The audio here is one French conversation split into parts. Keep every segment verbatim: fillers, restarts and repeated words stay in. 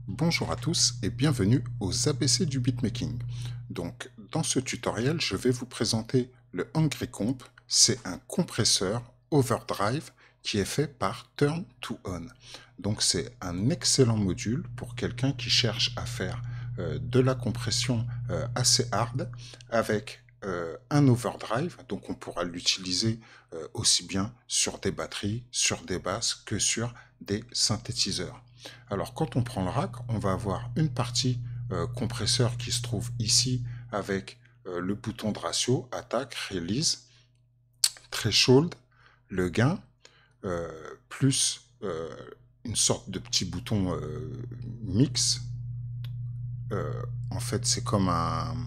Bonjour à tous et bienvenue aux A B C du beatmaking. Donc, dans ce tutoriel, je vais vous présenter le Hungry Comp. C'est un compresseur overdrive qui est fait par Turn to On. Donc, c'est un excellent module pour quelqu'un qui cherche à faire euh, de la compression euh, assez hard avec euh, un overdrive. Donc, on pourra l'utiliser euh, aussi bien sur des batteries, sur des basses que sur des synthétiseurs. Alors quand on prend le rack, on va avoir une partie euh, compresseur qui se trouve ici avec euh, le bouton de ratio, attaque, release, threshold, le gain, euh, plus euh, une sorte de petit bouton euh, mix. Euh, en fait, c'est comme un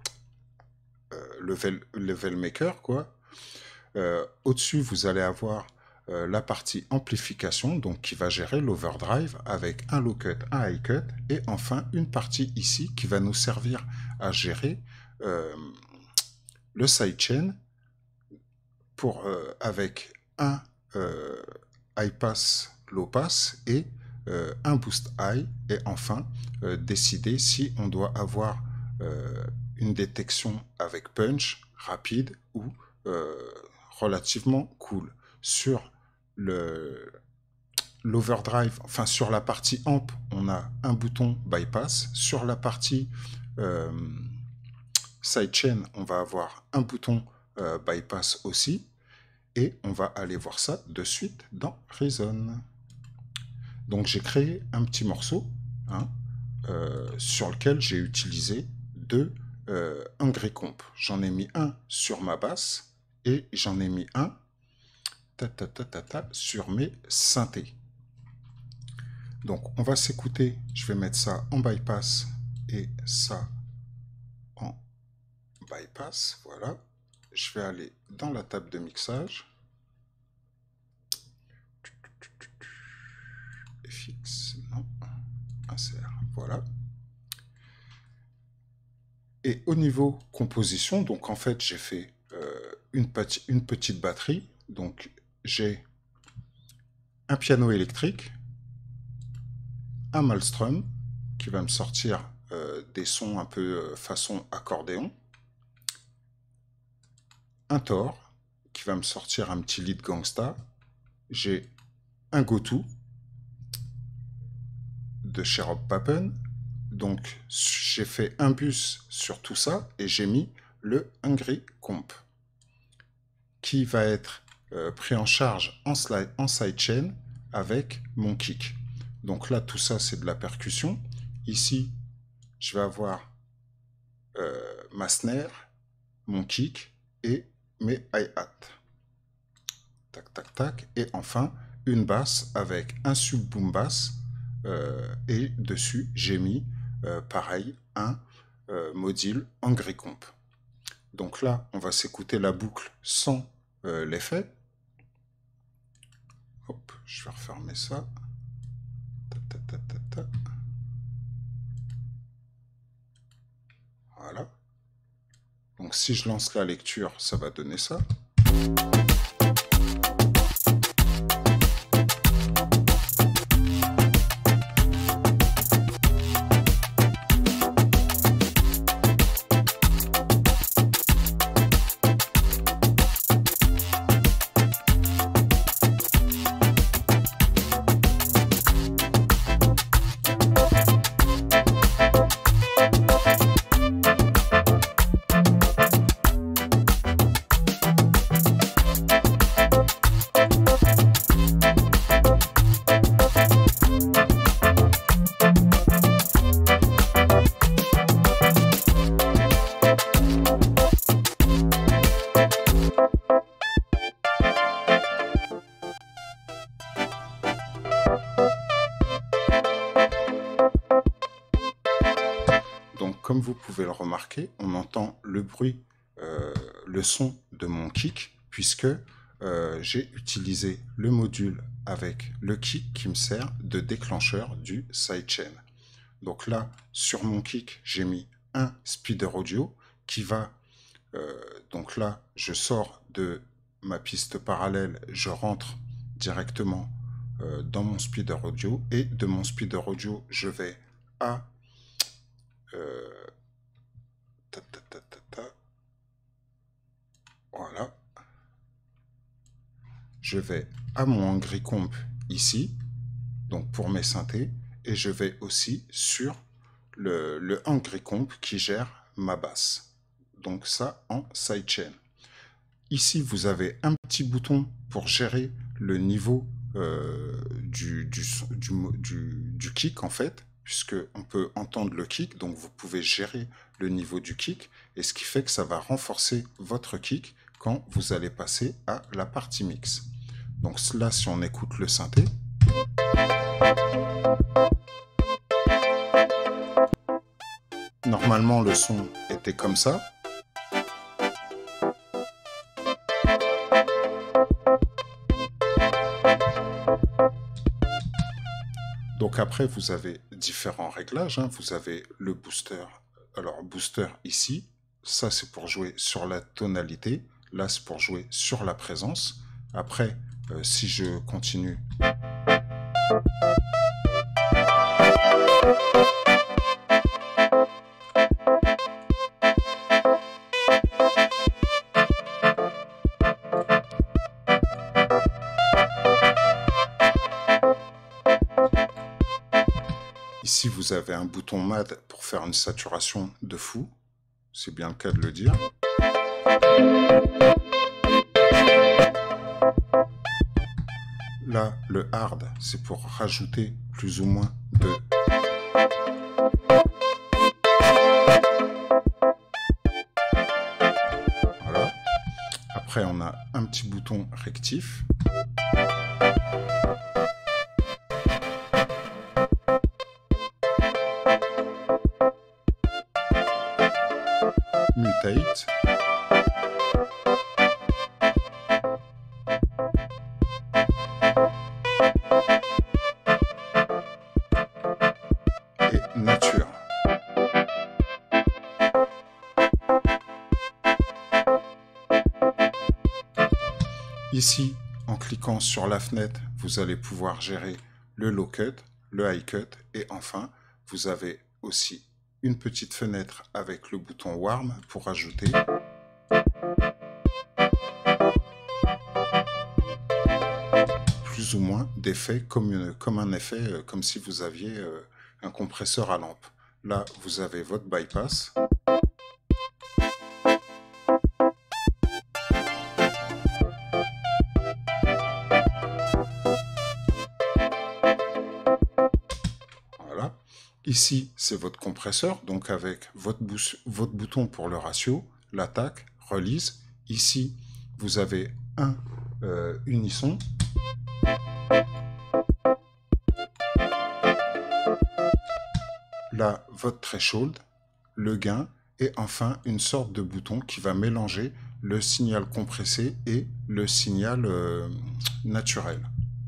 euh, level, level maker, quoi. Euh, Au-dessus, vous allez avoir euh, la partie amplification, donc qui va gérer l'overdrive avec un low cut, un high cut, et enfin une partie ici qui va nous servir à gérer euh, le sidechain pour euh, avec un euh, high pass, low pass et euh, un boost high, et enfin euh, décider si on doit avoir euh, une détection avec punch rapide ou euh, relativement cool. Sur le l'overdrive, enfin sur la partie amp, on a un bouton bypass. Sur la partie euh, sidechain, on va avoir un bouton euh, bypass aussi. Et on va aller voir ça de suite dans Reason. Donc j'ai créé un petit morceau hein, euh, sur lequel j'ai utilisé deux euh, Hungry Comp. J'en ai mis un sur ma basse et j'en ai mis un ta, ta, ta, ta, ta, sur mes synthés. Donc on va s'écouter, je vais mettre ça en bypass et ça en bypass, voilà. Je vais aller dans la table de mixage. F X, non, insert, voilà. Et au niveau composition, donc en fait j'ai fait euh, une, une petite batterie, donc j'ai un piano électrique, un Malmstrom qui va me sortir euh, des sons un peu euh, façon accordéon, un Thor qui va me sortir un petit lead gangsta, j'ai un Goto de chez Rob Papen, donc j'ai fait un bus sur tout ça et j'ai mis le Hungry Comp qui va être euh, pris en charge en, slide, en sidechain avec mon kick. Donc là, tout ça, c'est de la percussion. Ici, je vais avoir euh, ma snare, mon kick et mes hi-hat. Tac, tac, tac. Et enfin, une basse avec un sub boom bass. Euh, et dessus, j'ai mis, euh, pareil, un euh, module Hungry Comp. Donc là, on va s'écouter la boucle sans euh, l'effet. Hop, je vais refermer ça. Ta, ta, ta, ta, ta. Voilà. Donc si je lance la lecture, ça va donner ça. Donc, comme vous pouvez le remarquer, on entend le bruit, euh, le son de mon kick, puisque euh, j'ai utilisé le module avec le kick qui me sert de déclencheur du sidechain. Donc là, sur mon kick, j'ai mis un speeder audio qui va... Euh, donc là, je sors de ma piste parallèle, je rentre directement euh, dans mon speeder audio, et de mon speeder audio, je vais à... Euh, ta, ta, ta, ta, ta, voilà. Je vais à mon Hungry Comp ici, donc pour mes synthés, et je vais aussi sur le, le Hungry Comp qui gère ma basse. Donc ça en sidechain. Ici, vous avez un petit bouton pour gérer le niveau euh, du, du, du, du, du kick, en fait, puisqu'on peut entendre le kick, donc vous pouvez gérer le niveau du kick, et ce qui fait que ça va renforcer votre kick quand vous allez passer à la partie mix. Donc là, si on écoute le synthé, normalement le son était comme ça. Donc après, vous avez différents réglages, hein. Vous avez le booster. Alors, booster ici, ça c'est pour jouer sur la tonalité. Là, c'est pour jouer sur la présence. Après, euh, si je continue... Ici, vous avez un bouton M A D pour faire une saturation de fou. C'est bien le cas de le dire. Là, le hard, c'est pour rajouter plus ou moins de... Voilà. Après, on a un petit bouton rectif. Mutate. Et nature. Ici, en cliquant sur la fenêtre, vous allez pouvoir gérer le low cut, le high cut et enfin, vous avez aussi une petite fenêtre avec le bouton warm pour ajouter plus ou moins d'effets comme, une, comme un effet, euh, comme si vous aviez euh, un compresseur à lampe. Là, vous avez votre bypass. Voilà. Ici, c'est votre compresseur, donc avec votre, votre bouton pour le ratio, l'attaque, release. Ici, vous avez un euh, unisson. Là, votre threshold, le gain, et enfin une sorte de bouton qui va mélanger le signal compressé et le signal euh, naturel.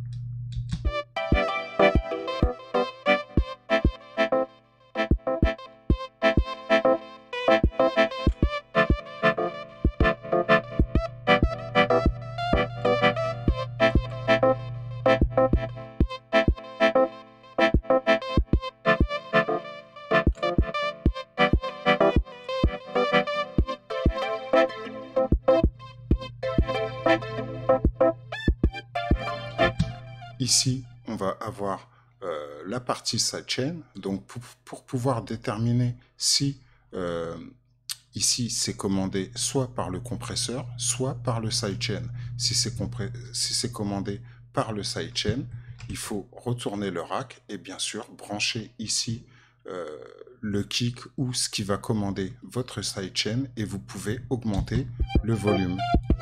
Ici, on va avoir euh, la partie sidechain. Donc, pour, pour pouvoir déterminer si euh, ici c'est commandé soit par le compresseur, soit par le sidechain. Si c'est si c'est commandé par le sidechain, il faut retourner le rack et bien sûr brancher ici euh, le kick ou ce qui va commander votre sidechain et vous pouvez augmenter le volume.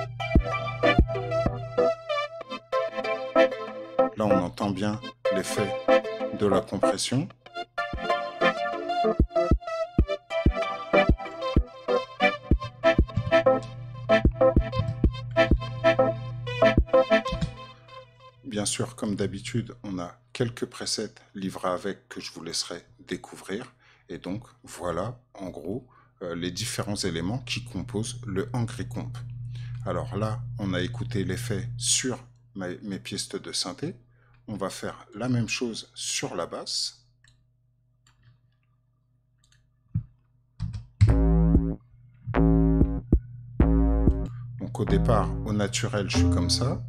Là, on entend bien l'effet de la compression. Bien sûr, comme d'habitude, on a quelques presets livrés avec que je vous laisserai découvrir. Et donc, voilà, en gros, euh, les différents éléments qui composent le Hungry Comp. Alors là, on a écouté l'effet sur mes, mes pistes de synthé. On va faire la même chose sur la basse. Donc au départ, au naturel, je suis comme ça.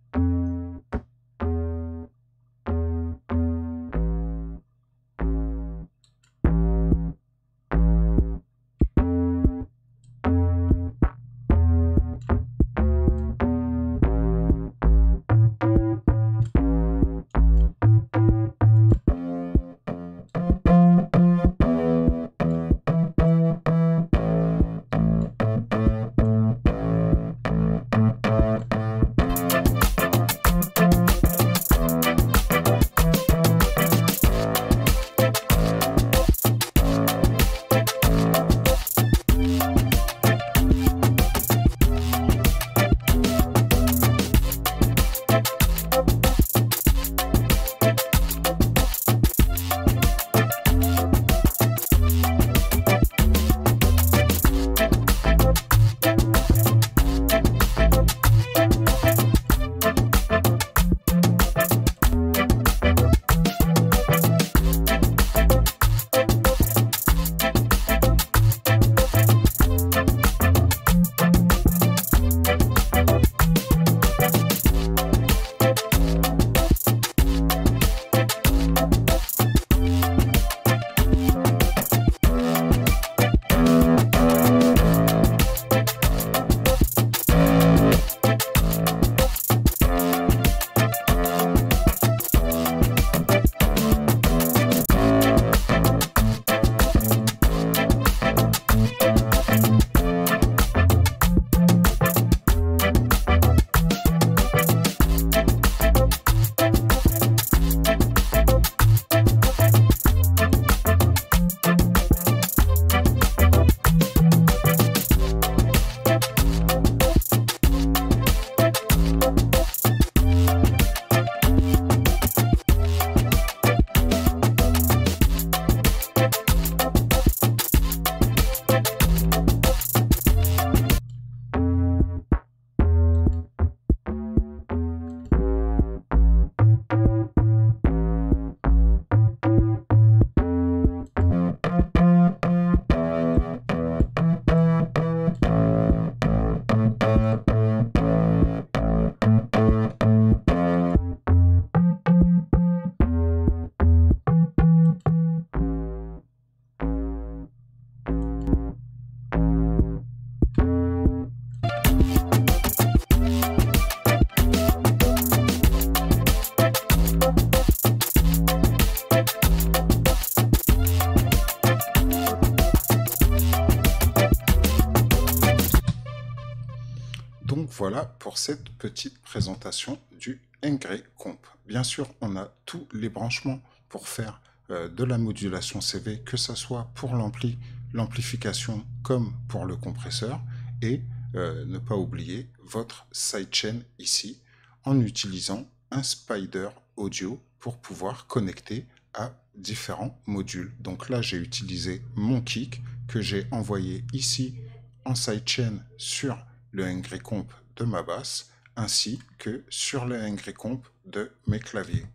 Donc voilà pour cette petite présentation du ngRailComp. Bien sûr, on a tous les branchements pour faire euh, de la modulation C V, que ce soit pour l'ampli, l'amplification comme pour le compresseur. Et euh, ne pas oublier votre sidechain ici en utilisant un spider audio pour pouvoir connecter à différents modules. Donc là, j'ai utilisé mon kick que j'ai envoyé ici en sidechain sur le ngRailComp de ma basse, ainsi que sur le ngRailComp de mes claviers.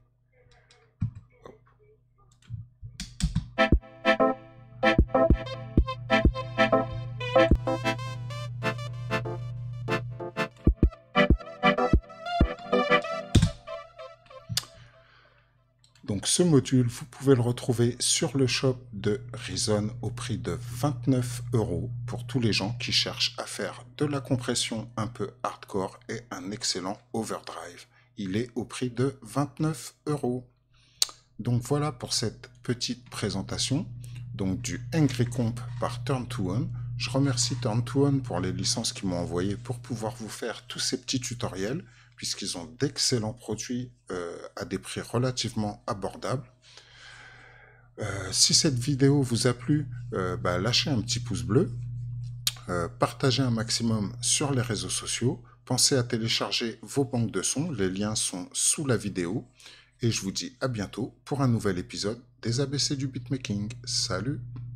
Donc ce module, vous pouvez le retrouver sur le shop de Reason au prix de vingt-neuf euros pour tous les gens qui cherchent à faire de la compression un peu hardcore et un excellent overdrive. Il est au prix de vingt-neuf euros. Donc voilà pour cette petite présentation donc du ngRailComp par Turn to On. Je remercie Turn to On pour les licences qu'ils m'ont envoyées pour pouvoir vous faire tous ces petits tutoriels, puisqu'ils ont d'excellents produits euh, à des prix relativement abordables. Euh, si cette vidéo vous a plu, euh, bah, lâchez un petit pouce bleu, euh, partagez un maximum sur les réseaux sociaux, pensez à télécharger vos banques de sons, les liens sont sous la vidéo, et je vous dis à bientôt pour un nouvel épisode des A B C du beatmaking. Salut!